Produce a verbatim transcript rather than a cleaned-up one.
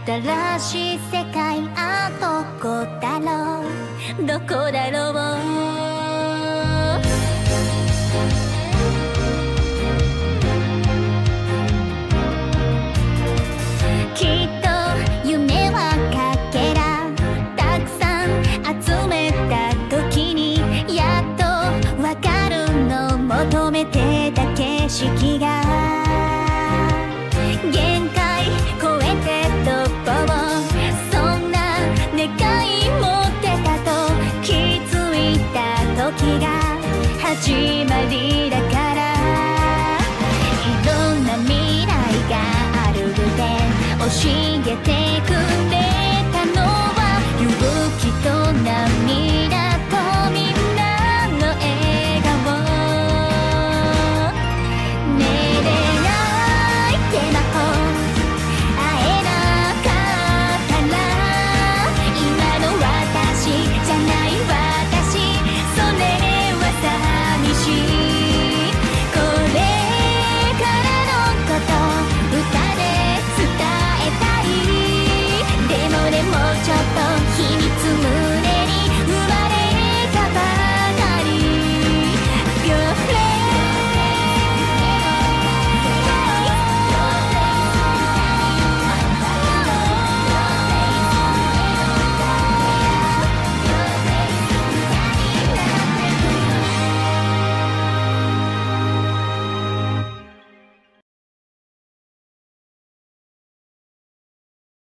新しい世界、あどこだろうどこだろう。きっと夢はかけらたくさん集めた時にやっとわかるの。求めてた景色が限界超えて飛ぼう、そんな願い持ってたと気づいた時が始まりだから